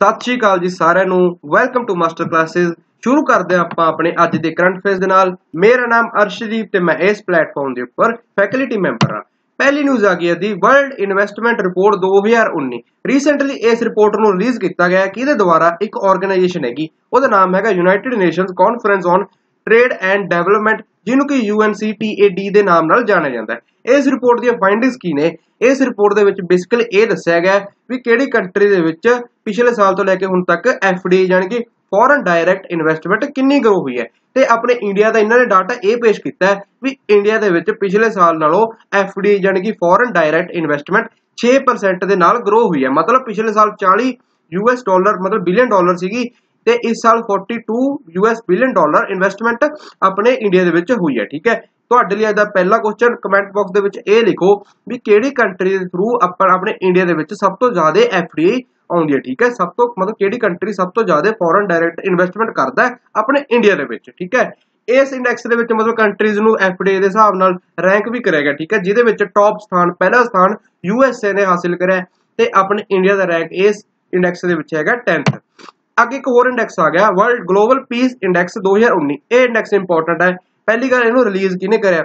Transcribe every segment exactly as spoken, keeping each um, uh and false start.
सत श्री अकाल जी सारिਆਂ ਨੂੰ ਵੈਲਕਮ ਟੂ ਮਾਸਟਰ ਕਲਾਸਿਸ। ਸ਼ੁਰੂ ਕਰਦੇ ਹਾਂ ਆਪਾਂ ਆਪਣੇ ਅੱਜ ਦੇ ਕਰੰਟ ਅਫੇਅਰਸ ਦੇ ਨਾਲ। ਮੇਰਾ ਨਾਮ ਅਰਸ਼ਦੀਪ ਤੇ ਮੈਂ ਇਸ ਪਲੇਟਫਾਰਮ ਦੇ ਉੱਪਰ ਫੈਕਲਟੀ ਮੈਂਬਰ ਹਾਂ। ਪਹਿਲੀ ਨਿਊਜ਼ ਆ ਗਈ ਹੈ ਦੀ ਵਰਲਡ ਇਨਵੈਸਟਮੈਂਟ ਰਿਪੋਰਟ ਦੋ ਹਜ਼ਾਰ ਉੱਨੀ। ਰੀਸੈਂਟਲੀ ਇਸ ਰਿਪੋਰਟ ਨੂੰ ਰਿਲੀਜ਼ ਕੀਤਾ ਗਿਆ ਕਿ ਇਹਦੇ ਦੁਆਰਾ ਇੱਕ ਆਰਗੇਨਾਈਜੇਸ਼ਨ ਹੈਗੀ, ਉਹਦਾ ਨਾਮ ਹੈਗਾ United Nations conference on trade and development, जिन्हों की U N C T A D के नाम नाल जाना जाता है। इस रिपोर्ट दी फाइंडिंग्स की ने, इस रिपोर्ट दे विच बेसिकली ये दस्सिया गया भी किहड़ी कंट्री दे विच पिछले साल तो लैके हुण तक एफ डी आई यानी कि फॉरेन डायरैक्ट इन्वेस्टमेंट किन्नी ग्रो हुई है। ते अपने इंडिया का इन्हां ने डाटा ये पेश किया है भी इंडिया दे विच पिछले साल नालों एफ डी आई यानी कि फॉरेन डायरैक्ट इन्वेस्टमेंट छे परसेंट दे नाल ग्रो हुई है। मतलब पिछले साल चालीस यू एस डॉलर मतलब बिलियन डॉलर सीगी ते इस साल बयालीस यूएस बिलियन डॉलर इन्वेस्टमेंट अपने इंडिया दे विच हुई है। ठीक है, तुहाडे लई अज दा पहला क्वेश्चन कमेंट बॉक्स दे विच ये लिखो भी किहड़ी कंट्री दे थ्रू अपन अपने इंडिया दे विच सब तो ज़्यादा एफ डी आई आउंदी है। ठीक है, सब तो मतलब किहड़ी कंट्री सब तो ज़्यादा फॉरेन डायरैक्ट इन्वेस्टमेंट करदा है अपने इंडिया दे विच। ठीक है, इस इंडैक्स दे विच मतलब कंट्रीज नूं एफ डी आई दे हिसाब नाल रैंक भी करिया गया। ठीक है, जिहदे विच टॉप स्थान पहला स्थान यू एस ए ने हासिल करिया ते अपने इंडिया दा रैंक इस इंडैक्स दे विच हैगा टेंथ। अगे एक होर इंडैक्स आ गया वर्ल्ड ग्लोबल पीस इंडैक्स दो हज़ार उन्नीस। ये इंडैक्स इंपॉर्टेंट है। पहली गल इहनूं रिलीज किहने करिया,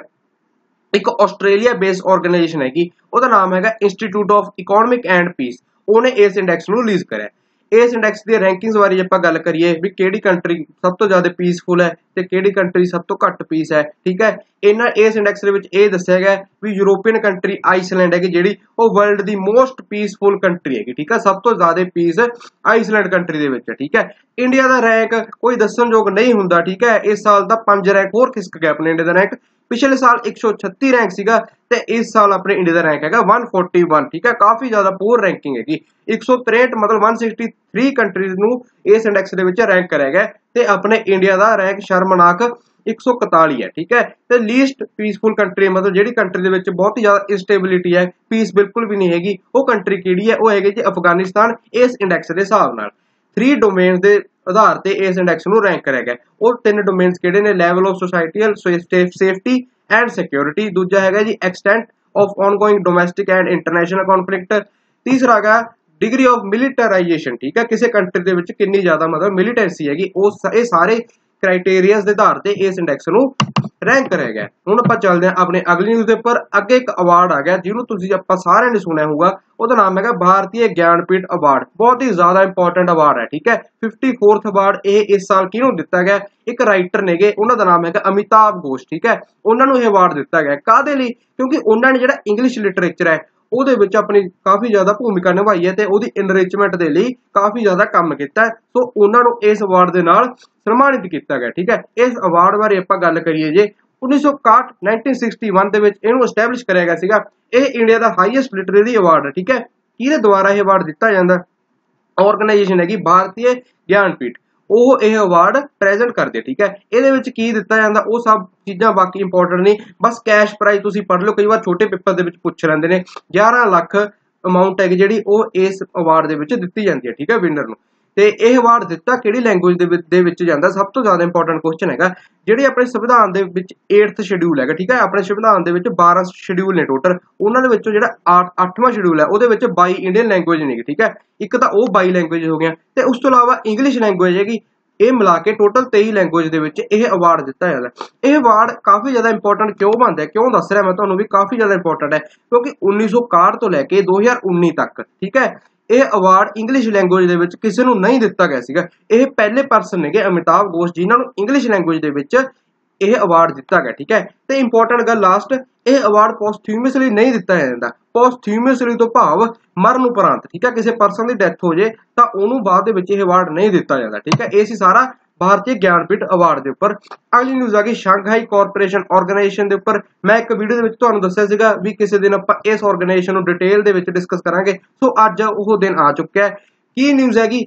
एक आस्ट्रेलिया बेस्ड ऑर्गेनाइजेशन हैगी, उसका नाम हैगा institute of economic and peace. उन्हें इस इंडैक्स नूं रिलीज करिया। इस इंडैक्स की रैंकिंग्स बारे आपां गल करिए भी किहड़ी कंट्री सब तो ज़्यादा पीसफुल है ते किहड़ी कंट्री सब तो घट पीस है। ठीक है, इन्हां इस इंडैक्स दे विच ये दस्सिया गया भी यूरोपीयन कंट्री आइसलैंड है जिहड़ी वो वर्ल्ड दी मोस्ट पीसफुल कंट्री है। ठीक है, सब तो ज़्यादा पीस आइसलैंड कंट्री दे विच है। ठीक है, इंडिया का रैंक कोई दस्सणयोग नहीं हुंदा। ठीक है, इस साल दा पंज रैंक होर खिसक गया अपने इंडिया का रैंक। पिछले साल एक सौ छत्ती रैंक सीगा ते इस साल अपने इंडिया का रैंक हैगा एक सौ इकतालीस। ठीक है, काफ़ी ज़्यादा पूर रैंकिंग हैगी। एक सौ तिरसठ मतलब एक सौ तिरसठ कंट्रीज नूं इस इंडैक्स दे विच रैंक करिया गया ते अपने इंडिया का रैंक शर्मनाक एक सौ इकतालीस है। ठीक है, ते लीस्ट पीसफुल कंट्री मतलब जिहड़ी कंट्री दे विच बहुत ही ज़्यादा इंस्टेबिलिटी है, पीस बिल्कुल भी नहीं हैगी, वो कंट्री किहड़ी है, वो हैगी जी अफगानिस्तान। इस इंडैक्स के हिसाब नाल थ्री डोमेन्स के आधार पर इस इंडैक्स नूं रैंक करिया गया। वो तीन डोमेन्स किहड़े ने, level of societal safety and security, दूजा हैगा जी extent of ongoing domestic and international conflict, तीसरा हैगा डिग्री ऑफ मिलिटराइजेशन। ठीक है, किसी कंट्री दे विच कितनी ज्यादा मतलब मिलिटेंसी हैगी, वो सारे क्राइटेरिया के आधार पर इस इंडैक्स नूं रैंक करिया गया। हुण आपां चलदे हां अपने अगली न्यूज़ दे उपर। अगे एक अवार्ड आ गया जिन्होंने तुसीं आपां सारिआं ने सुनिया होगा, उसका नाम हैगा भारतीय ज्ञानपीठ अवार्ड। बहुत ही ज्यादा इंपॉर्टेंट अवार्ड है। ठीक है, फिफ्टी फोर्थ अवार्ड ये इस साल किहनूं दिता गया, एक राइटर नेगे उन्हां दा नाम हैगा अमिताभ घोष। ठीक है, उन्हां नूं ये अवार्ड दिता गया काहदे लई, क्योंकि उन्होंने जिहड़ा इंग्लिश लिटरेचर है ਉਹਦੇ ਵਿੱਚ ਆਪਣੀ काफ़ी ज़्यादा भूमिका निभाई है ਤੇ ਉਹਦੀ ਇਨਰਿਚਮੈਂਟ ਦੇ ਲਈ काफ़ी ज़्यादा ਕੰਮ ਕੀਤਾ ਹੈ। ਸੋ ਉਹਨਾਂ ਨੂੰ ਇਸ ਅਵਾਰਡ ਦੇ ਨਾਲ ਸਨਮਾਨਿਤ ਕੀਤਾ ਗਿਆ। ਠੀਕ ਹੈ, ਇਸ ਅਵਾਰਡ ਬਾਰੇ ਆਪਾਂ ਗੱਲ ਕਰੀਏ ਜੇ उन्नीस सौ इकसठ नाइनटीन सिक्सटी वन ਦੇ ਵਿੱਚ ਇਹਨੂੰ ਐਸਟੈਬਲਿਸ਼ ਕਰਿਆ ਗਿਆ ਸੀਗਾ। ਇਹ ਇੰਡੀਆ ਦਾ ਹਾਈਐਸਟ ਲਿਟਰੇਰੀ ਅਵਾਰਡ ਹੈ। ਠੀਕ ਹੈ, ਕਿਹਦੇ ਦੁਆਰਾ ਇਹ ਅਵਾਰਡ ਦਿੱਤਾ ਜਾਂਦਾ, ਆਰਗੇਨਾਈਜੇਸ਼ਨ ਹੈਗੀ भारतीय ज्ञानपीठ, ਉਹ ਇਹ ਅਵਾਰਡ ਪ੍ਰੈਜ਼ੈਂਟ ਕਰਦੇ। ਠੀਕ ਹੈ, ਇਹਦੇ ਵਿੱਚ ਕੀ ਦਿੱਤਾ ਜਾਂਦਾ ਉਹ ਸਭ ਚੀਜ਼ਾਂ ਬਾਕੀ ਇੰਪੋਰਟੈਂਟ ਨਹੀਂ, ਬਸ ਕੈਸ਼ ਪ੍ਰਾਈਜ਼ ਤੁਸੀਂ ਪੜ੍ਹ ਲਓ, ਕਈ ਵਾਰ ਛੋਟੇ ਪੇਪਰ ਦੇ ਵਿੱਚ ਪੁੱਛ ਲੈਂਦੇ ਨੇ। ਗਿਆਰਾਂ ਲੱਖ ਅਮਾਊਂਟ ਹੈਗੀ ਜਿਹੜੀ ਉਹ ਇਸ ਅਵਾਰਡ ਦੇ ਵਿੱਚ ਦਿੱਤੀ ਜਾਂਦੀ ਹੈ। ਠੀਕ ਹੈ, ਵਿਨਰ ਨੂੰ। ਤੇ ਇਹ ਅਵਾਰਡ ਦਿੱਤਾ ਕਿਹੜੀ ਲੈਂਗੁਏਜ ਦੇ ਦੇ ਵਿੱਚ ਜਾਂਦਾ, ਸਭ ਤੋਂ ਜ਼ਿਆਦਾ ਇੰਪੋਰਟੈਂਟ ਕੁਐਸਚਨ ਹੈਗਾ। ਜਿਹੜੇ ਆਪਣੇ ਸੰਵਿਧਾਨ ਦੇ ਵਿੱਚ ਅੱਠਵਾਂ ਸ਼ਡਿਊਲ ਹੈਗਾ। ਠੀਕ ਹੈ, ਆਪਣੇ ਸੰਵਿਧਾਨ ਦੇ ਵਿੱਚ ਬਾਰਾਂ ਸ਼ਡਿਊਲ ਨੇ ਟੋਟਲ, ਉਹਨਾਂ ਦੇ ਵਿੱਚੋਂ ਜਿਹੜਾ ਅੱਠਵਾਂ ਸ਼ਡਿਊਲ ਹੈ ਉਹਦੇ ਵਿੱਚ ਬਾਈ ਇੰਡੀਅਨ ਲੈਂਗੁਏਜ ਨੇਗੀ। ਠੀਕ ਹੈ, ਇੱਕ ਤਾਂ ਉਹ ਬਾਈ ਲੈਂਗੁਏਜ ਹੋ ਗਈਆਂ ਤੇ ਉਸ ਤੋਂ ਇਲਾਵਾ ਇੰਗਲਿਸ਼ ਲੈਂਗੁਏਜ ਹੈਗੀ। ਇਹ ਮਿਲਾ ਕੇ ਟੋਟਲ तेईस ਲੈਂਗੁਏਜ ਦੇ ਵਿੱਚ ਇਹ ਅਵਾਰਡ ਦਿੱਤਾ ਜਾਂਦਾ। ਇਹ ਅਵਾਰਡ ਕਾਫੀ ਜ਼ਿਆਦਾ ਇੰਪੋਰਟੈਂਟ ਕਿਉਂ ਬਣਦਾ, ਕਿਉਂ ਦੱਸ ਰਿਹਾ ਮੈਂ ਤੁਹਾਨੂੰ ਵੀ ਕਾਫੀ ਜ਼ਿਆਦਾ ਇੰਪੋਰਟੈਂਟ ਹੈ, ਕਿਉਂਕਿ उन्नीस सौ इकसठ ਤੋਂ ਲੈ ਕੇ दो हज़ार उन्नीस ਤੱਕ ਠੀਕ ਹੈ ਇਹ ਅਵਾਰਡ ਇੰਗਲਿਸ਼ ਲੈਂਗੁਏਜ ਦੇ ਵਿੱਚ ਕਿਸੇ ਨੂੰ ਨਹੀਂ ਦਿੱਤਾ ਗਿਆ ਸੀਗਾ। ਇਹ ਪਹਿਲੇ ਪਰਸਨ ਨੇਗੇ ਅਮਿਤਾਭ ਘੋਸ਼ ਜਿਨ੍ਹਾਂ ਨੂੰ ਇੰਗਲਿਸ਼ ਲੈਂਗੁਏਜ ਦੇ ਵਿੱਚ ਇਹ ਅਵਾਰਡ ਦਿੱਤਾ ਗਿਆ। ਠੀਕ ਹੈ, ਤੇ ਇੰਪੋਰਟੈਂਟ ਗੱਲ ਲਾਸਟ, ਇਹ ਅਵਾਰਡ ਪੋਸਥਿਊਮਸਲੀ ਨਹੀਂ ਦਿੱਤਾ ਜਾਂਦਾ। ਪੋਸਥਿਊਮਸਲੀ ਤੋਂ ਭਾਵ ਮਰਨ ਉਪਰੰਤ। ਠੀਕ ਹੈ, ਕਿਸੇ ਪਰਸਨ ਦੀ ਡੈਥ ਹੋ ਜੇ ਤਾਂ ਉਹਨੂੰ ਬਾਅਦ ਦੇ ਵਿੱਚ ਇਹ ਅਵਾਰਡ ਨਹੀਂ ਦਿੱਤਾ ਜਾਂਦਾ। ਠੀਕ ਹੈ, ਇਹ ਸੀ ਸਾਰਾ भारतीय ज्ञानपीठ अवार्ड के उपर। अगली न्यूज़ आ गई शंघाई कॉरपोरेशन ऑर्गेनाइजेशन के उपर। मैं एक वीडियो दे विच तुहानूं दस्सिया सीगा भी किसी दिन आपां इस ऑर्गेनाइजेशन नूं डिटेल दे विच डिस्कस करांगे। सो अज वो दिन आ चुका है। की न्यूज़ हैगी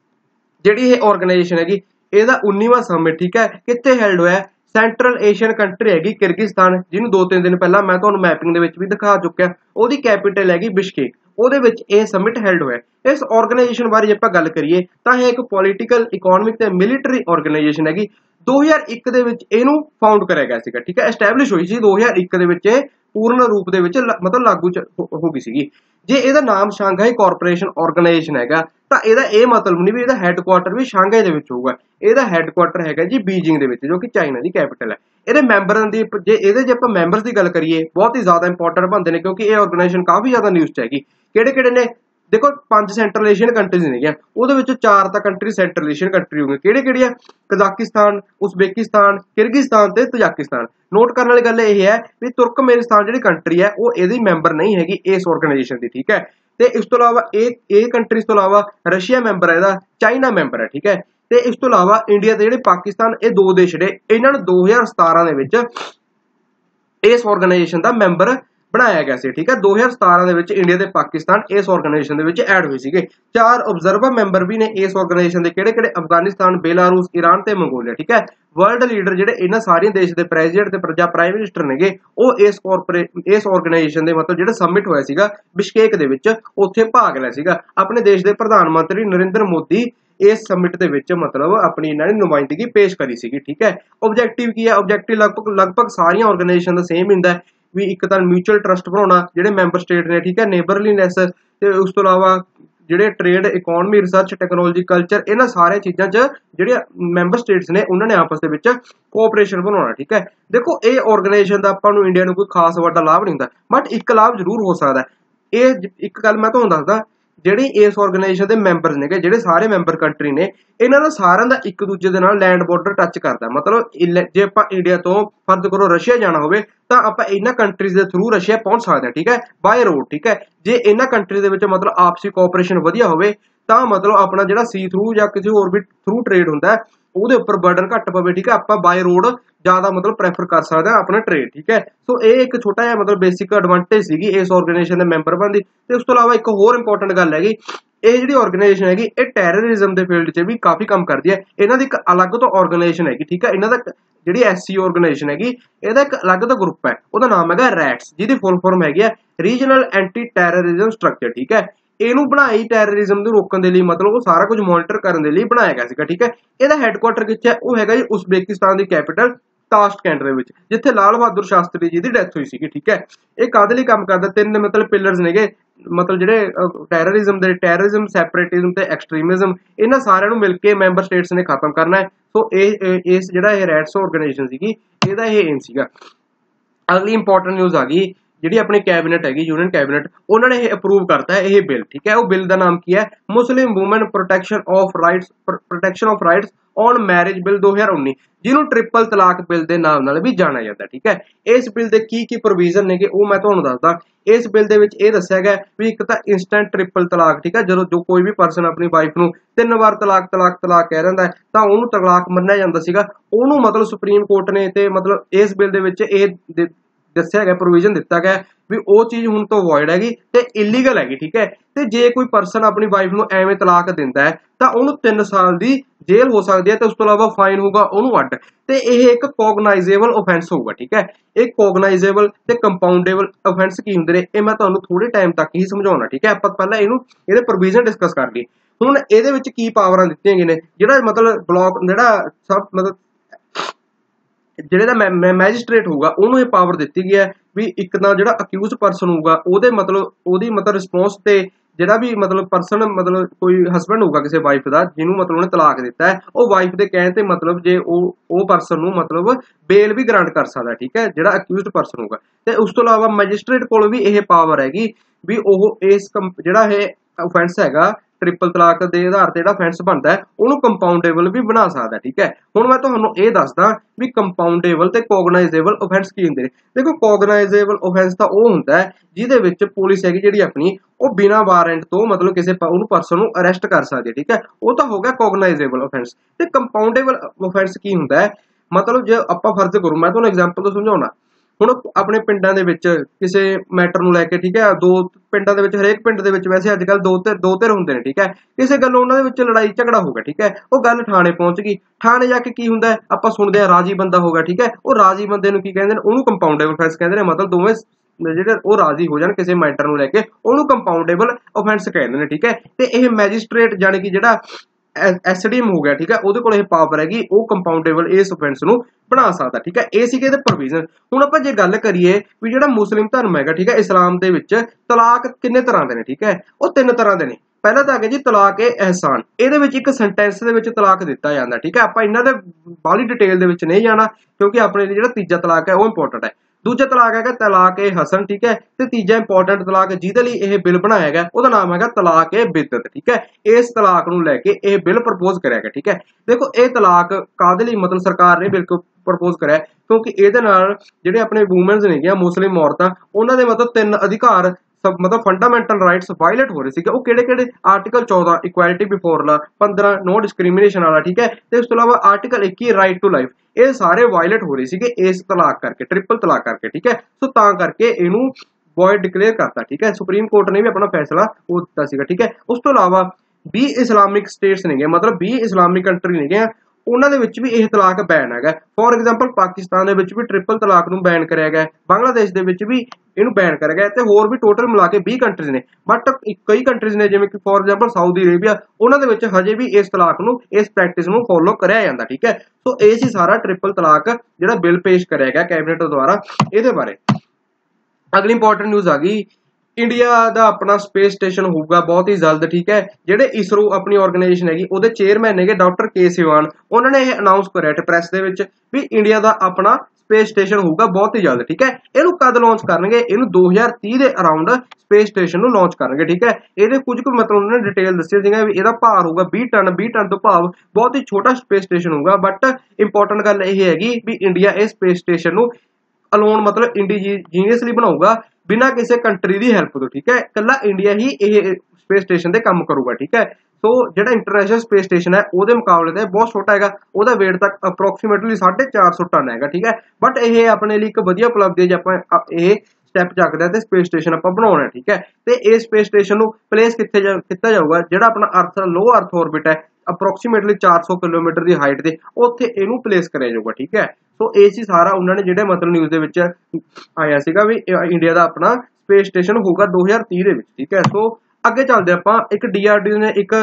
जिहड़ी ये ऑर्गेनाइजेशन हैगी इहदा उन्नीवां समिट ठीक है कित्थे हेल्ड होया, सैंट्रल एशियन कंट्री हैगी किर्गिस्तान, जिन्होंने दो तीन दिन पहला मैं तुहानूं मैपिंग दे विच भी दिखा चुका। उहदी कैपिटल हैगी बिश्केक, ਉਹਦੇ ਵਿੱਚ ਇਹ ਸਮਿਟ ਹੈਲਡ ਹੋਇਆ। ਇਸ ਆਰਗੇਨਾਈਜੇਸ਼ਨ ਬਾਰੇ ਜੇ ਆਪਾਂ ਗੱਲ ਕਰੀਏ ਤਾਂ ਇਹ ਇੱਕ ਪੋਲੀਟੀਕਲ, ਇਕਨੋਮਿਕ ਤੇ ਮਿਲਟਰੀ ਆਰਗੇਨਾਈਜੇਸ਼ਨ ਹੈਗੀ। दो हज़ार एक ਦੇ ਵਿੱਚ ਇਹਨੂੰ ਫਾਊਂਡ ਕਰਿਆ ਗਿਆ ਸੀਗਾ। ਠੀਕ ਹੈ, ਐਸਟੈਬਲਿਸ਼ ਹੋਈ ਸੀ दो हज़ार एक ਦੇ ਵਿੱਚ पूर्ण रूप दे विच मतलब लागू हो गई सीगी। जे इहदा नाम शंघाई कॉरपोरेशन ऑर्गेनाइजेशन हैगा तां इहदा इह मतलब नहीं भी इहदा हैडकुआटर भी शंघाई दे विच होऊगा। इहदा हैडकुआटर हैगा जी बीजिंग दे विच जो कि चाइना दी कैपिटल है। इहदे मैंबरां दी जे इहदे जे आपां मैंबर्स दी गल करिए बहुत ही ज़्यादा इंपॉर्टेंट बनदे ने क्योंकि इह ऑर्गेनाइजेशन काफ़ी ज़्यादा न्यूज़ च हैगी। किहड़े-किहड़े ने देखो पांच सेंट्रल एशियन कंट्रीज़ नेगियां उहदे विच चार तां कंट्री सेंट्रल एशियन कंट्री हो गई। किहड़े-किहड़े कजाकिस्तान, उज़बेकिस्तान, किर्गिस्तान ते तजाकिस्तान। नोट करने वाली गल यह है भी तुर्कमेनिस्तान जिहड़ी कंट्री है वो इहदी मैंबर नहीं हैगी इस ऑर्गेनाइजेशन दी, ठीक है। ते इस तो इलावा ਇਹ ਇਹ ਕੰਟਰੀਜ਼ ਤੋਂ ਇਲਾਵਾ ਰਸ਼ੀਆ ਮੈਂਬਰ ਹੈ, ਇਹਦਾ ਚਾਈਨਾ ਮੈਂਬਰ ਹੈ, ਠੀਕ ਹੈ। ਤੇ ਇਸ ਤੋਂ ਇਲਾਵਾ ਇੰਡੀਆ ਤੇ ਜਿਹੜੇ ਪਾਕਿਸਤਾਨ ਇਹ ਦੋ ਦੇਸ਼ ਜਿਹੜੇ ਇਹਨਾਂ ਨੂੰ ਦੋ ਹਜ਼ਾਰ ਸਤਾਰਾਂ ਦੇ ਵਿੱਚ ਇਸ ਆਰਗੇਨਾਈਜੇਸ਼ਨ ਦਾ ਮੈਂਬਰ ਬਣਾਇਆ ਗਿਆ ਸੀ, ਠੀਕ ਹੈ। ਦੋ ਹਜ਼ਾਰ ਸਤਾਰਾਂ ਦੇ ਵਿੱਚ ਇੰਡੀਆ ਤੇ ਪਾਕਿਸਤਾਨ ਇਸ ਆਰਗੇਨਾਈਜੇਸ਼ਨ ਦੇ ਵਿੱਚ ਐਡ ਹੋਏ ਸੀਗੇ। ਚਾਰ ਆਬਜ਼ਰਵਰ ਮੈਂਬਰ ਵੀ ਨੇ ਇਸ ਆਰਗੇਨਾਈਜੇਸ਼ਨ ਦੇ ਕਿਹੜੇ-ਕਿਹੜੇ ਅਫਗਾਨਿਸਤਾਨ, ਬੇਲਾਰੂਸ, ਈਰਾਨ ਤੇ ਮੰਗੋਲੀਆ, ਠੀਕ ਹੈ। ਵਰਲਡ ਲੀਡਰ ਜਿਹੜੇ ਇਹਨਾਂ ਸਾਰੀਆਂ ਦੇਸ਼ ਦੇ ਪ੍ਰੈਜ਼ੀਡੈਂਟ ਤੇ ਪ੍ਰਜਾ ਪ੍ਰਾਈਮ ਮਿਨਿਸਟਰ ਨੇਗੇ ਉਹ ਇਸ ਕਾਰਪੋਰੇ ਇਸ ਆਰਗੇਨਾਈਜੇਸ਼ਨ ਦੇ ਮਤਲਬ ਜਿਹੜਾ ਸਮਿਟ ਹੋਇਆ ਸੀਗਾ ਬਿਸ਼ਕੇਕ ਦੇ ਵਿੱਚ ਉੱਥੇ ਭਾਗ ਲਿਆ ਸੀਗਾ। ਆਪਣੇ ਦੇਸ਼ ਦੇ ਪ੍ਰਧਾਨ ਮੰਤਰੀ ਨਰਿੰਦਰ ਮੋਦੀ ਇਸ ਸਮਿਟ ਦੇ ਵਿੱਚ ਮਤਲਬ ਆਪਣੀ ਇਹਨਾਂ ਨੇ ਨੁਮਾਇੰਦਗੀ ਪੇਸ਼ ਕਰੀ ਸੀਗੀ, ਠੀਕ ਹੈ। ਆਬਜੈਕਟਿਵ ਕੀ ਹੈ? ਆਬਜੈਕਟਿਵ ਲਗਭਗ ਲਗਭਗ ਸਾਰੀਆਂ ਆਰਗੇਨਾਈਜੇਸ਼ਨ ਦਾ ਸੇਮ ਹੁੰਦਾ ਵੀ ਇੱਕ ਤਾਂ ਮਿਊਚੁਅਲ ਟਰਸਟ ਬਣਾਉਣਾ ਜਿਹੜੇ ਮੈਂਬਰ ਸਟੇਟ ਨੇ, ਠੀਕ ਹੈ, ਨੇਬਰਲੀਨੈਸ ਤੇ ਉਸ ਤੋਂ ਇਲਾਵਾ ਜਿਹੜੇ trade, economy, research, technology, culture ਇਹਨਾਂ ਸਾਰੀਆਂ ਚੀਜ਼ਾਂ 'ਚ ਜਿਹੜੇ ਮੈਂਬਰ ਸਟੇਟਸ ਨੇ ਉਹਨਾਂ ਨੇ ਆਪਸ ਦੇ ਵਿੱਚ ਕੋਆਪਰੇਸ਼ਨ ਬਣਾਉਣਾ, ਠੀਕ ਹੈ। ਦੇਖੋ ਇਹ ਆਰਗੇਨਾਈਜੇਸ਼ਨ ਦਾ ਆਪਾਂ ਨੂੰ ਇੰਡੀਆ ਨੂੰ ਕੋਈ ਖਾਸ ਵੱਡਾ ਲਾਭ ਨਹੀਂ ਹੁੰਦਾ ਬਟ ਇੱਕ ਲਾਭ ਜ਼ਰੂਰ ਹੋ ਸਕਦਾ। ਇਹ ਇੱਕ ਗੱਲ ਮੈਂ ਤੁਹਾਨੂੰ ਦੱਸਦਾ ਜਿਹੜੀ ਇਸ ਆਰਗੇਨਾਈਜੇਸ਼ਨ ਦੇ ਮੈਂਬਰਸ ਨੇਗੇ ਜਿਹੜੇ ਸਾਰੇ ਮੈਂਬਰ ਕੰਟਰੀ ਨੇ ਇਹਨਾਂ ਦਾ ਸਾਰਿਆਂ ਦਾ ਇੱਕ ਦੂਜੇ ਦੇ ਨਾਲ ਲੈਂਡ ਬਾਰਡਰ ਟੱਚ ਕਰਦਾ। ਮਤਲਬ ਜੇ ਆਪਾਂ ਇੰਡੀਆ ਤੋਂ ਫਰਜ਼ ਕਰੋ ਰਸ਼ੀਆ ਜਾਣਾ ਹੋਵੇ ਤਾਂ ਆਪਾਂ ਇਹਨਾਂ ਕੰਟਰੀਜ਼ ਦੇ ਥਰੂ ਰਸ਼ੀਆ ਪਹੁੰਚ ਸਕਦੇ ਹਾਂ, ਠੀਕ ਹੈ, ਬਾਏ ਰੋਡ, ਠੀਕ ਹੈ। ਜੇ ਇਹਨਾਂ ਕੰਟਰੀ ਦੇ ਵਿੱਚ ਮਤਲਬ ਆਪਸੀ ਕੋਆਪਰੇਸ਼ਨ ਵਧੀਆ ਹੋਵੇ ਤਾਂ ਮਤਲਬ ਆਪਣਾ ਜਿਹੜਾ ਸੀ ਥਰੂ ਜਾਂ ਕਿਸੇ ਹੋਰ ਵੀ ਥਰੂ ਟ੍ਰੇਡ ਹੁੰਦਾ ਉਹਦੇ ਉੱਪਰ ਬਰਡਨ ਘੱਟ ਪਵੇ, ਠੀਕ ਹੈ। ਆਪਾਂ ਬਾਏ ਰੋਡ ਜ਼ਿਆਦਾ ਮਤਲਬ ਪ੍ਰੈਫਰ ਕਰ ਸਕਦੇ ਹਾਂ ਆਪਣਾ ਟ੍ਰੇਡ, ਠੀਕ ਹੈ। ਸੋ ਇਹ ਇੱਕ ਛੋਟਾ ਜਿਹਾ ਮਤਲਬ ਬੇਸਿਕ ਐਡਵਾਂਟੇਜ ਸੀਗੀ ਇਸ ਆਰਗੇਨਾਈਜੇਸ਼ਨ ਦੇ ਮੈਂਬਰ ਬਣਨ ਦੀ। ਤੇ ਉਸ ਤੋਂ ਇਲਾਵਾ ਇੱਕ ਹੋਰ ਇੰਪੋਰਟੈਂਟ ਗੱਲ ਹੈਗੀ ਇਹ ਜਿਹੜੀ ਆਰਗੇਨਾਈਜੇਸ਼ਨ ਹੈਗੀ ਇਹ ਟੈਰਰਿਜ਼ਮ ਦੇ ਫੀਲਡ 'ਚ ਵੀ ਕਾਫੀ ਕੰਮ ਕਰਦੀ ਹੈ। ਇਹਨਾਂ ਦੀ ਇੱਕ ਅਲੱਗ ਤੋਂ ਆਰਗੇਨਾਈਜੇਸ਼ਨ ਹੈਗੀ, ਠੀਕ ਹੈ। ਇਹਨਾਂ ਦਾ ਜਿਹੜੀ ਐਸ ਸੀ ਓ ਆਰਗੇਨਾਈਜੇਸ਼ਨ ਹੈਗੀ ਇਹਦਾ ਇੱਕ ਅਲੱਗ ਤੋਂ ਗਰੁੱਪ ਹੈ, ਉਹਦਾ ਨਾਮ ਹੈਗਾ ਰੈਟਸ, ਜਿਹਦੀ ਫੁੱਲ ਫਾਰਮ ਹੈਗੀ ਹੈ ਰੀਜਨਲ ਐਂਟੀ ਟੈਰਰਿਜ਼ਮ ਸਟਰਕਚਰ, ਠੀਕ ਹੈ। ਇਹਨੂੰ ਬਣਾਈ ਟੈਰਰਿਜ਼ਮ ਨੂੰ ਰੋਕਣ ਦੇ ਲਈ ਮਤਲਬ ਉਹ ਸਾਰਾ ਕੁਝ ਮੋਨੀਟਰ ਕਰਨ ਦੇ ਲਈ ਬਣਾਇਆ ਗਿਆ ਸੀਗਾ, ਠੀਕ ਹੈ। ਇਹਦਾ ਹੈੱਡਕੁਆਟਰ ਕਿੱਥੇ ਹੈ? ਉਹ ਹੈਗਾ ਜੀ ਉਜ਼ਬੇਕਿਸਤਾਨ ਦੀ ਕੈਪੀਟਲ ਤਾਸ਼ਕੈਂਟ ਦੇ ਵਿੱਚ ਜਿੱਥੇ ਲਾਲ ਬਹਾਦੁਰ ਸ਼ਾਸਤਰੀ ਜੀ ਦੀ ਡੈਥ ਹੋਈ ਸੀਗੀ, ਠੀਕ ਹੈ। ਇਹ ਕਾਹਦੇ ਲਈ ਕੰਮ ਕਰਦਾ? ਤਿੰਨ ਮਤਲਬ ਪਿਲਰਸ ਨੇਗੇ ਮਤਲਬ ਜਿਹੜੇ ਟੈਰਰਿਜ਼ਮ ਦੇ ਟੈਰਰਿਜ਼ਮ, ਸੈਪਰੇਟਿਜ਼ਮ ਤੇ ਐਕਸਟ੍ਰੀਮਿਜ਼ਮ ਇਹਨਾਂ ਸਾਰਿਆਂ ਨੂੰ ਮਿਲ ਕੇ ਮੈਂਬਰ ਸਟੇਟਸ ਨੇ ਖਤਮ ਕਰਨਾ ਹੈ। ਸੋ ਇਹ ਇਸ ਜਿਹੜਾ ਇਹ ਰੈਟਸ ਆਰਗੇਨਾਈਜੇਸ਼ਨ ਸੀਗੀ ਇਹਦਾ ਇਹ ਏਮ ਸੀਗਾ। ਅਗਲੀ ਇੰਪੋਰਟੈਂਟ ਨਿਊਜ਼ ਆ ਗਈ ਜਿਹੜੀ ਆਪਣੀ ਕੈਬਨਿਟ ਹੈਗੀ ਯੂਨੀਅਨ ਕੈਬਨਿਟ ਉਹਨਾਂ ਨੇ ਇਹ ਅਪਰੂਵ ਕਰਤਾ ਹੈ ਇਹ ਬਿੱਲ, ਠੀਕ ਹੈ। ਉਹ ਬਿੱਲ ਦਾ ਨਾਮ ਕੀ ਹੈ? Muslim woman protection of rights protection of rights on marriage bill ਦੋ ਹਜ਼ਾਰ ਉੱਨੀ ਜਿਹਨੂੰ ਟ੍ਰਿਪਲ ਤਲਾਕ ਬਿੱਲ ਦੇ ਨਾਮ ਨਾਲ ਵੀ ਜਾਣਿਆ ਜਾਂਦਾ, ਠੀਕ ਹੈ। ਇਸ ਬਿੱਲ ਦੇ ਕੀ ਕੀ ਪ੍ਰੋਵੀਜ਼ਨ ਨੇਗੇ ਉਹ ਮੈਂ ਤੁਹਾਨੂੰ ਦੱਸਦਾ। ਇਸ ਬਿੱਲ ਦੇ ਵਿੱਚ ਇਹ ਦੱਸਿਆ ਗਿਆ ਵੀ ਇੱਕ ਤਾਂ ਇੰਸਟੈਂਟ ਟ੍ਰਿਪਲ ਤਲਾਕ, ਠੀਕ ਹੈ। ਜਦੋਂ ਜੋ ਕੋਈ ਵੀ ਪਰਸਨ ਆਪਣੀ ਵਾਈਫ ਨੂੰ ਤਿੰਨ ਵਾਰ ਤਲਾਕ ਤਲਾਕ ਤਲਾਕ ਕਹਿ ਦਿੰਦਾ ਤਾਂ ਉਹਨੂੰ ਤਲਾਕ ਮੰਨਿਆ ਜਾਂਦਾ ਸੀਗਾ। ਉਹਨੂੰ ਮਤਲਬ ਸੁਪਰੀਮ ਕੋਰਟ ਨੇ ਤੇ ਮਤਲਬ ਇਸ ਬਿੱਲ ਦੇ ਵਿੱਚ ਇਹ ਦੱਸਿਆ ਗਿਆ ਪ੍ਰੋਵੀਜ਼ਨ ਦਿੱਤਾ ਗਿਆ ਵੀ ਉਹ ਚੀਜ਼ ਹੁਣ ਤੋਂ ਅਵੋਇਡ ਹੈਗੀ ਤੇ ਇਲੀਗਲ ਹੈਗੀ, ਠੀਕ ਹੈ। ਤੇ ਜੇ ਕੋਈ ਪਰਸਨ ਆਪਣੀ ਵਾਈਫ ਨੂੰ ਐਵੇਂ ਤਲਾਕ ਦਿੰਦਾ ਹੈ ਤਾਂ ਉਹਨੂੰ ਤਿੰਨ ਸਾਲ ਦੀ ਜੇਲ੍ਹ ਹੋ ਸਕਦੀ ਹੈ ਤੇ ਉਸ ਤੋਂ ਇਲਾਵਾ ਫਾਈਨ ਹੋਊਗਾ ਉਹਨੂੰ ਅੱਡ। ਤੇ ਇਹ ਇੱਕ ਕੋਗਨਾਈਜ਼ੇਬਲ ਓਫੈਂਸ ਹੋਊਗਾ, ਠੀਕ ਹੈ। ਇਹ ਕੋਗਨਾਈਜ਼ੇਬਲ ਤੇ ਕੰਪਾਊਂਡੇਬਲ ਓਫੈਂਸ ਕੀ ਹੁੰਦੇ ਨੇ ਇਹ ਮੈਂ ਤੁਹਾਨੂੰ ਥੋੜੇ ਟਾਈਮ ਤੱਕ ਹੀ ਸਮਝਾਉਣਾ, ਠੀਕ ਹੈ। ਆਪਾਂ ਪਹਿਲਾਂ ਇਹਨੂੰ ਇਹਦੇ ਪ੍ਰੋਵੀਜ਼ਨ ਡਿਸਕਸ ਕਰ ਲਈਏ। ਹੁਣ ਇਹਦੇ ਵਿੱਚ ਕੀ ਪਾਵਰਾਂ ਦਿੱਤੀਆਂ ਗਈਆਂ ਨੇ ਜਿਹੜਾ ਮਤਲਬ ਬਲੌਕ ਜਿਹੜਾ ਸਭ ਮਤਲਬ ਜਿਹੜੇ ਦਾ ਮੈਜਿਸਟ੍ਰੇਟ ਹੋਊਗਾ ਉਹਨੂੰ ਇਹ ਪਾਵਰ ਦਿੱਤੀ ਗਈ ਹੈ ਵੀ ਇੱਕ ਤਾਂ ਜਿਹੜਾ ਅਕਿਊਜ਼ ਪਰਸਨ ਹੋਊਗਾ ਉਹਦੇ ਮਤਲਬ ਉਹਦੀ ਮਤਲਬ ਰਿਸਪੌਂਸ ਤੇ ਜਿਹੜਾ ਵੀ ਮਤਲਬ ਪਰਸਨ ਮਤਲਬ ਕੋਈ ਹਸਬੈਂਡ ਹੋਊਗਾ ਕਿਸੇ ਵਾਈਫ ਦਾ ਜਿਹਨੂੰ ਮਤਲਬ ਉਹਨੇ ਤਲਾਕ ਦਿੱਤਾ ਹੈ ਉਹ ਵਾਈਫ ਦੇ ਕਹਿਣ ਤੇ ਮਤਲਬ ਜੇ ਉਹ ਉਹ ਪਰਸਨ ਨੂੰ ਮਤਲਬ ਬੇਲ ਵੀ ਗ੍ਰਾਂਟ ਕਰ ਸਕਦਾ, ਠੀਕ ਹੈ, ਜਿਹੜਾ ਅਕਿਊਜ਼ਡ ਪਰਸਨ ਹੋਊਗਾ। ਤੇ ਉਸ ਤੋਂ ਇਲਾਵਾ ਮੈਜਿਸਟ੍ਰੇਟ ਕੋਲ ਵੀ ਇਹ ਪਾਵਰ ਹੈਗੀ ਵੀ ਉਹ ਇਸ ਜਿਹੜਾ ਇਹ ਓਫੈਂਸ ਹੈਗਾ ट्रिपल तलाक के आधार पर ऑफेंस बनता है उन्होंने कंपाउंडेबल भी बना सकता है। ठीक है, हुण मैं तुहानूं ये दसदा भी कंपाउंडेबल ते कोगनाइजेबल ऑफेंस की हुंदे ने। देखो कोगनाइजेबल ऑफेंस तां ओह हुंदा है जिहदे विच पुलिस हैगी जिहड़ी अपनी ਉਹ बिना वारंट तो मतलब किसी ਉਹਨੂੰ ਪਰਸਨ ਨੂੰ ਅਰੈਸਟ ਕਰ ਸਕਦੀ है। ठीक है, ਉਹ ਤਾਂ ਹੋ ਗਿਆ ਕੋਗਨਾਈਜ਼ੇਬਲ ਆਫੈਂਸ। ਤੇ ਕੰਪਾਊਂਡੇਬਲ ਆਫੈਂਸ ਕੀ ਹੁੰਦਾ ਹੈ, ਮਤਲਬ ਜੇ ਆਪਾਂ ਫਰਜ਼ ਕਰੋ ਮੈਂ ਤੁਹਾਨੂੰ ਐਗਜ਼ਾਮਪਲ ਤੋਂ ਸਮਝਾਉਣਾ। ਹੁਣ ਆਪਣੇ ਪਿੰਡਾਂ ਦੇ ਵਿੱਚ ਕਿਸੇ ਮੈਟਰ ਨੂੰ ਲੈ ਕੇ, ਠੀਕ ਹੈ, ਦੋ ਪਿੰਡਾਂ ਦੇ ਵਿੱਚ ਹਰੇਕ ਪਿੰਡ ਦੇ ਵਿੱਚ ਵੈਸੇ ਅੱਜ ਕੱਲ ਦੋ ਤੇ ਦੋ ਧਿਰ ਹੁੰਦੇ ਨੇ। ਠੀਕ ਹੈ, ਕਿਸੇ ਗੱਲ ਉਹਨਾਂ ਦੇ ਵਿੱਚ ਲੜਾਈ ਝਗੜਾ ਹੋ ਗਿਆ। ਠੀਕ ਹੈ, ਉਹ ਗੱਲ ਥਾਣੇ ਪਹੁੰਚ ਗਈ। ਥਾਣੇ ਜਾ ਕੇ ਕੀ ਹੁੰਦਾ ਹੈ, ਆਪਾਂ ਸੁਣਦੇ ਆ ਰਾਜੀ ਬੰਦਾ ਹੋ ਗਿਆ। ਠੀਕ ਹੈ, ਉਹ ਰਾਜੀ ਬੰਦੇ ਨੂੰ ਕੀ ਕਹਿੰਦੇ ਨੇ, ਉਹਨੂੰ ਕੰਪਾਊਂਡੇਬਲ ਆਫੈਂਸ ਕਹਿੰਦੇ ਨੇ। ਮਤਲਬ ਦੋਵੇਂ ਜਿਹੜੇ ਉਹ ਰਾਜ਼ੀ ਹੋ ਜਾਣ ਕਿਸੇ ਮੈਟਰ ਨੂੰ ਲੈ ਕੇ ਉਹਨੂੰ ਕੰਪਾਊਂਡੇਬਲ ਆਫੈਂਸ ਕਹਿੰਦੇ ਨੇ। ਠੀਕ ਹੈ, ਤੇ ਇਹ ਮੈਜਿਸਟ੍ਰੇਟ ਜਾਣੀ ਕਿ ਜਿਹੜਾ एस डी एम हो गया, ठीक है, ਉਹਦੇ ਕੋਲ ਇਹ ਪਾਵਰ ਹੈਗੀ, ਉਹ ਕੰਪਾਊਂਡੇਬਲ ਇਸ offense ਨੂੰ ਬਣਾ ਸਕਦਾ, ਠੀਕ ਹੈ। ਇਹ ਸੀਗੇ ਇਹਦੇ ਪ੍ਰੋਵੀਜ਼ਨ। ਹੁਣ ਆਪਾਂ ਜੇ ਗੱਲ ਕਰੀਏ ਵੀ ਜਿਹੜਾ ਮੁਸਲਿਮ ਧਰਮ ਹੈਗਾ, ਠੀਕ ਹੈ, ਇਸਲਾਮ ਦੇ ਵਿੱਚ ਤਲਾਕ ਕਿੰਨੇ ਤਰ੍ਹਾਂ ਦੇ ਨੇ, ਠੀਕ ਹੈ, ਉਹ ਤਿੰਨ ਤਰ੍ਹਾਂ ਦੇ ਨੇ। ਪਹਿला ਤਾਂ है जी तलाक ए एहसान, ਇਹਦੇ ਵਿੱਚ ਇੱਕ ਸੈਂਟੈਂਸ ਦੇ ਵਿੱਚ ਤਲਾਕ ਦਿੱਤਾ ਜਾਂਦਾ, ਠੀਕ ਹੈ। ਆਪਾਂ ਇਹਨਾਂ ਦੇ ਬਾਹਲੀ ਡਿਟੇਲ ਦੇ ਵਿੱਚ ਨਹੀਂ ਜਾਣਾ ਕਿਉਂਕਿ ਆਪਣੇ ਲਈ ਜਿਹੜਾ ਤੀਜਾ ਤਲਾਕ ਹੈ ਉਹ ਇੰਪੋਰਟੈਂਟ ਹੈ। ਦੂਜਾ ਤਲਾਕ ਹੈਗਾ ਤਲਾਕ ए हसन, ठीक है, ਤੇ ਤੀਜਾ ਇੰਪੋਰਟੈਂਟ ਤਲਾਕ ਜਿਹਦੇ ਲਈ ਇਹ ਬਿੱਲ ਬਣਾਇਆ ਗਿਆ ਉਹਦਾ ਨਾਮ ਹੈਗਾ ਤਲਾਕ ए बिद्दत, ठीक है। ਇਸ ਤਲਾਕ ਨੂੰ ਲੈ ਕੇ ਇਹ ਬਿੱਲ ਪ੍ਰਪੋਜ਼ ਕਰਿਆ ਗਿਆ, ठीक है। ਦੇਖੋ ਇਹ ਤਲਾਕ ਕਾਹਦੇ ਲਈ ਮਤਲਬ ਸਰਕਾਰ ਨੇ ਬਿੱਲ ਪ੍ਰਪੋਜ਼ ਕਰਿਆ ਕਿਉਂਕਿ ਇਹਦੇ ਨਾਲ ਜਿਹੜੇ ਆਪਣੇ ਵੂਮਨਸ ਨੇਗੀਆਂ ਮੁਸਲਿਮ ਔਰਤਾਂ ਉਹਨਾਂ ਦੇ ਮਤਲਬ ਤਿੰਨ ਅਧਿਕਾਰ सब मतलब फंडामेंटल राइट्स वायलेट हो रहे थे। वो किहड़े किहड़े आर्टिकल चौदह इक्वैलिटी बिफोर ला, पंद्रह नो डिस्क्रिमिनेशन वाला, ठीक है, ते उस तो इलावा आर्टिकल इक्कीस राइट टू लाइफ, ये सारे वायलेट हो रहे थे इस तलाक करके, ट्रिपल तलाक करके, ठीक है। सो तां करके इनू वॉइड डिक्लेयर करता, ठीक है। सुप्रीम कोर्ट ने भी अपना फैसला वो दिता सीगा, ठीक है। उस तो इलावा बीस इस्लामिक स्टेट्स ने मतलब बीस इस्लामिक कंट्री ने ਉਹਨਾਂ ਦੇ ਵਿੱਚ ਵੀ ਇਹ ਤਲਾਕ ਬੈਨ ਹੈਗਾ। ਫੋਰ ਐਗਜ਼ਾਮਪਲ ਪਾਕਿਸਤਾਨ ਦੇ ਵਿੱਚ ਵੀ ਟ੍ਰਿਪਲ ਤਲਾਕ ਨੂੰ ਬੈਨ ਕਰਿਆ ਗਿਆ, ਬੰਗਲਾਦੇਸ਼ ਦੇ ਵਿੱਚ ਵੀ ਇਹਨੂੰ ਬੈਨ ਕਰਿਆ ਗਿਆ ਤੇ ਹੋਰ ਵੀ ਟੋਟਲ ਮਿਲਾ ਕੇ ਵੀਹ ਕੰਟਰੀਜ਼ ਨੇ। ਬਟ ਕਈ ਕੰਟਰੀਜ਼ ਨੇ ਜਿਵੇਂ ਕਿ ਫੋਰ ਐਗਜ਼ਾਮਪਲ ਸਾਊਦੀ ਅਰੇਬੀਆ, ਉਹਨਾਂ ਦੇ ਵਿੱਚ ਹਜੇ ਵੀ ਇਸ ਤਲਾਕ ਨੂੰ ਇਸ ਪ੍ਰੈਕਟਿਸ ਨੂੰ ਫੋਲੋ ਕਰਿਆ ਜਾਂਦਾ, ਠੀਕ ਹੈ। ਸੋ ਇਹ ਸੀ ਸਾਰਾ ਟ੍ਰਿਪਲ ਤਲਾਕ ਜਿਹੜਾ ਬਿੱਲ ਪੇਸ਼ ਕਰਿਆ ਗਿਆ ਕੈਬਨਿਟ ਦੁਆਰਾ ਇਹਦੇ ਬਾਰੇ। ਅਗਲੀ ਇੰਪੋਰਟੈਂਟ ਨਿਊਜ਼ ਆ ਗਈ, इंडिया का अपना स्पेस स्टेशन होगा बहुत ही जल्द, ठीक है। जेडे इसरो अपनी ऑर्गेनाइजेशन हैगी ਉਹਦੇ चेयरमैन है डॉक्टर के सिवान, उन्होंने ये अनाउंस कराया प्रेस ਦੇ ਵਿੱਚ ਵੀ इंडिया का अपना स्पेस स्टेशन होगा बहुत ही जल्द, ठीक है। ਇਹਨੂੰ ਕਦ ਲਾਂਚ ਕਰਨਗੇ, ਇਹਨੂੰ दो हज़ार तीस ਦੇ ਅਰਾਊਂਡ स्पेस स्टेशन ਨੂੰ ਲਾਂਚ ਕਰਨਗੇ, ठीक है। ਇਹਦੇ ਕੁਝ ਕੁ ਮਤਲਬ ਉਹਨਾਂ ਨੇ ਡਿਟੇਲ ਦੱਸਿਆ ਸੀਗਾ ਵੀ ਇਹਦਾ ਭਾਰ ਹੋਊਗਾ बीस ਟਨ, बीस ਟਨ ਤੋਂ ਭਾਵ ਬਹੁਤ ਹੀ ਛੋਟਾ स्पेस स्टेशन ਹੋਊਗਾ। ਬਟ ਇੰਪੋਰਟੈਂਟ ਗੱਲ ਇਹ ਹੈਗੀ ਵੀ ਇੰਡੀਆ ਇਹ स्पेस स्टेशन ਨੂੰ ਅਲੋਨ ਮਤਲਬ ਇੰਡੀਜੀਨੀਅਸਲੀ ਬਣਾਊਗਾ बिना किसी कंट्री की हैल्प तो, ठीक है। कला इंडिया ही यह स्पेस स्टेशन से काम करूगा, ठीक है। सो जो इंटरनेशनल स्पेस स्टेशन है वो मुकाबले में बहुत छोटा है, वो वेट तक अप्रोक्सीमेटली साढ़े चार सौ टन है, ठीक है। बट यह अपने लिए एक वधिया उपलब्धि है जो आप ये स्टैप चकते हैं तो स्पेस स्टेशन आप बनाना, ठीक है। तो ये स्पेस स्टेशन को प्लेस कितने जा, किया जाऊगा जो अपना अर्थ लो अर्थ ऑर्बिट है अप्रोक्सीमेटली चार सौ किलोमीटर की हाइट से उत्थे इनू प्लेस कराया जाऊगा, ठीक है। सो ये सी सारा उन्होंने जो मतलब न्यूज़ के विच आया सीगा भी इंडिया का अपना स्पेस स्टेशन होगा दो हज़ार तीस दे विच, ठीक है। सो अगे चलते आपां एक डी आर डी ओ ने एक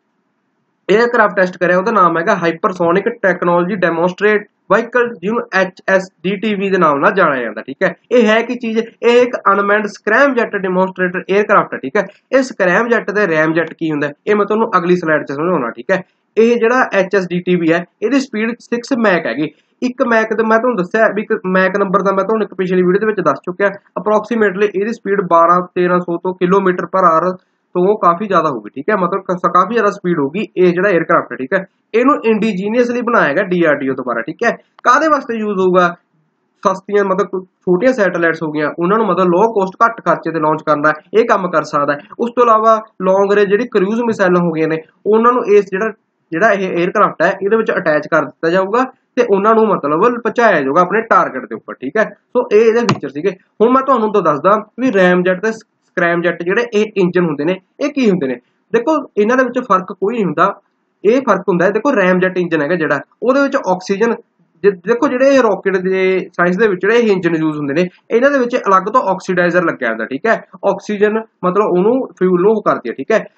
एयरक्राफ्ट टेस्ट कराया, उसका नाम है हाइपरसोनिक टैक्नोलॉजी डेमोनस्ट्रेट व्हीकल जिन्होंने H S D T V के नाम जाना जाता, ठीक है। यह है कि चीज़ ये एक unmanned scramjet demonstrator aircraft है, ठीक है। ये स्क्रैम जैट ते रैम जैट की होंगे ये मैं तुहानूं अगली स्लाइड च समझाउणा, ठीक है। ये जिहड़ा H S D T V है ये स्पीड सिक्स मैक हैगी, एक मैक तो मैं तुहानूं दस्सिआ भी मैक नंबर का मैं तुहानूं एक पिछली वीडियो दे दस चुकिया। अप्रोक्सीमेटली ये स्पीड बारह तेरह सौ तो किलोमीटर पर आवर तो काफ़ी ज़्यादा होगी, ठीक है। मतलब काफ़ी ज़्यादा स्पीड होगी ये जो एयरक्राफ्ट है, ठीक है। इनू इंडिजीनियसली बनाया गया डी आर डी ओ द्वारा, ठीक है। काहदे वास्ते यूज होगा, सस्तियां मतलब छोटियां सैटेलाइट्स हो गई उन्होंने मतलब लो कोस्ट घट खर्चे से लॉन्च करना ये काम कर सकता है। उस तो इलावा लॉन्ग रेंज जी क्रूज मिसाइल हो गई ने उन्होंने इस जो ਜਿਹੜਾ ਇਹ 에ਅਰਕ੍ਰਾਫਟ ਹੈ ਇਹਦੇ ਵਿੱਚ ਅਟੈਚ ਕਰ ਦਿੱਤਾ ਜਾਊਗਾ ਤੇ ਉਹਨਾਂ ਨੂੰ ਮਤਲਬ ਪਹੁੰਚਾਇਆ ਜਾਊਗਾ ਆਪਣੇ ਟਾਰਗੇਟ ਦੇ ਉੱਪਰ, ਠੀਕ ਹੈ। ਸੋ ਇਹ ਇਹਦੇ ਫੀਚਰ ਸੀਗੇ। ਹੁਣ ਮੈਂ ਤੁਹਾਨੂੰ ਤਾਂ ਦੱਸਦਾ ਵੀ ਰੈਮ ਜੈਟ ਤੇ ਸਕ੍ਰੈਮ ਜੈਟ ਜਿਹੜੇ ਇਹ ਇੰਜਨ ਹੁੰਦੇ ਨੇ ਇਹ ਕੀ ਹੁੰਦੇ ਨੇ। ਦੇਖੋ ਇਹਨਾਂ ਦੇ ਵਿੱਚ ਫਰਕ ਕੋਈ ਨਹੀਂ ਹੁੰਦਾ, ਇਹ ਫਰਕ ਹੁੰਦਾ ਹੈ ਦੇਖੋ ਰੈਮ ਜੈਟ ਇੰਜਨ ਹੈਗਾ ਜਿਹੜਾ ਉਹਦੇ ਵਿੱਚ ਆਕਸੀਜਨ ਦੇਖੋ ਜਿਹੜੇ ਇਹ ਰॉकेट ਦੇ ਸਾਇੰਸ ਦੇ ਵਿੱਚ ਜਿਹੜੇ ਇਹ ਇੰਜਨ ਯੂਜ਼ ਹੁੰਦੇ ਨੇ ਇਹਨਾਂ ਦੇ ਵਿੱਚ ਅਲੱਗ ਤੋਂ ਆਕਸੀਡਾਈਜ਼ਰ ਲੱਗਿਆ ਹੁੰਦਾ, ਠੀਕ ਹੈ। ਆਕਸੀਜਨ ਮਤਲਬ ਉਹਨੂੰ ਫਿਊਲ ਨੂੰ ਕਰਦੀ ਹੈ, ਠੀਕ ਹੈ।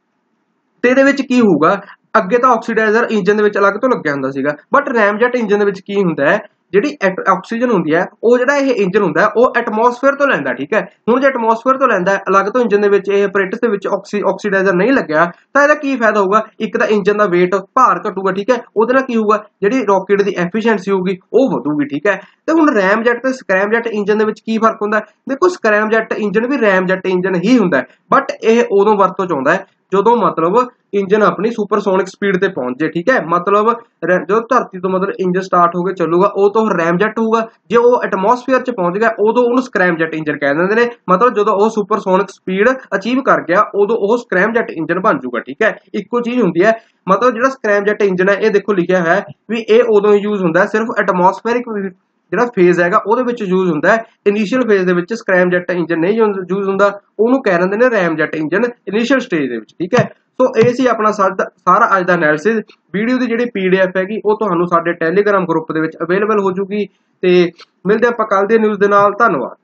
ਤੇ ਇਹਦੇ ਵਿੱਚ ਕੀ ਹੋਊਗਾ ਅੱਗੇ ਤਾਂ ਆਕਸੀਡਾਈਜ਼ਰ ਇੰਜਨ ਦੇ ਵਿੱਚ ਅਲੱਗ ਤੋਂ ਲੱਗਿਆ ਹੁੰਦਾ ਸੀਗਾ, ਬਟ ਰੈਮਜੈਟ ਇੰਜਨ ਦੇ ਵਿੱਚ ਕੀ ਹੁੰਦਾ ਹੈ ਜਿਹੜੀ ਆਕਸੀਜਨ ਹੁੰਦੀ ਹੈ ਉਹ ਜਿਹੜਾ ਇਹ ਇੰਜਨ ਹੁੰਦਾ ਉਹ ਐਟਮੋਸਫੇਅਰ ਤੋਂ ਲੈਂਦਾ, ਠੀਕ ਹੈ। ਹੁਣ ਜੇ ਐਟਮੋਸਫੇਅਰ ਤੋਂ ਲੈਂਦਾ ਅਲੱਗ ਤੋਂ ਇੰਜਨ ਦੇ ਵਿੱਚ ਇਹ ਆਪਰੇਟਸ ਦੇ ਵਿੱਚ ਆਕਸੀਡਾਈਜ਼ਰ ਨਹੀਂ ਲੱਗਿਆ ਤਾਂ ਇਹਦਾ ਕੀ ਫਾਇਦਾ ਹੋਊਗਾ, ਇੱਕ ਤਾਂ ਇੰਜਨ ਦਾ weight ਭਾਰ ਘਟੂਗਾ, ਠੀਕ ਹੈ। ਉਹਦੇ ਨਾਲ ਕੀ ਹੋਊਗਾ ਜਿਹੜੀ ਰॉकेट ਦੀ ਐਫੀਸ਼ੀਐਂਸੀ ਹੋਊਗੀ ਉਹ ਵਧੂਗੀ, ਠੀਕ ਹੈ। ਤੇ ਹੁਣ ਰੈਮਜੈਟ ਤੇ ਸਕ੍ਰੈਮਜੈਟ ਇੰਜਨ ਦੇ ਵਿੱਚ ਕੀ ਫਰਕ ਹੁੰਦਾ, ਦੇਖੋ ਸਕ੍ਰੈਮਜੈਟ ਇੰਜਨ ਵੀ ਰੈਮਜੈਟ ਇੰਜਨ ਹੀ ਹੁੰਦਾ ਬਟ ਇਹ ਉਦੋਂ ਵਰਤੋਂ ਚ ਆਉਂਦਾ ਹੈ ਜਦੋਂ मतलब इंजन अपनी सुपरसोनिक स्पीड ते पहुंच जाए, ठीक है। मतलब जो धरती तो मतलब इंजन स्टार्ट होकर चलूगा वो तो रैमजैट होगा, जो वो एटमोसफेयर च पहुंच गया उदों उन्होंने स्क्रैमजैट इंजन कह देंगे ने। मतलब जो वो सुपरसोनिक स्पीड अचीव कर गया उदों वो स्क्रैमजैट इंजन बन जाऊगा, ठीक है। इक्को चीज़ होंगी है मतलब जो स्क्रैमजैट इंजन है ये देखो लिखा है भी ये उदों यूज होंगे सिर्फ एटमोसफेरिक ਜਿਹੜਾ ਫੇਜ਼ ਹੈਗਾ ਉਹਦੇ ਵਿੱਚ ਯੂਜ਼ ਹੁੰਦਾ ਹੈ। ਇਨੀਸ਼ੀਅਲ ਫੇਜ਼ ਦੇ ਵਿੱਚ ਸਕ੍ਰੈਮਜੈਟ ਇੰਜਨ ਨਹੀਂ ਯੂਜ਼ ਹੁੰਦਾ, ਉਹਨੂੰ ਕਹਿ ਦਿੰਦੇ ਨੇ ਰੈਮਜੈਟ ਇੰਜਨ ਇਨੀਸ਼ੀਅਲ ਸਟੇਜ ਦੇ ਵਿੱਚ, ਠੀਕ ਹੈ। ਸੋ ਇਹ ਸੀ ਆਪਣਾ ਸਾਰਾ ਅੱਜ ਦਾ ਐਨਾਲਿਸਿਸ। ਵੀਡੀਓ ਦੀ ਜਿਹੜੀ ਪੀਡੀਐਫ ਹੈਗੀ ਉਹ ਤੁਹਾਨੂੰ ਸਾਡੇ ਟੈਲੀਗ੍ਰਾਮ ਗਰੁੱਪ ਦੇ ਵਿੱਚ ਅਵੇਲੇਬਲ ਹੋ ਜੂਗੀ ਤੇ ਮਿਲਦੇ ਆਪਾਂ ਕੱਲ ਦੇ ਨਿਊਜ਼ ਦੇ ਨਾਲ। ਧੰਨਵਾਦ।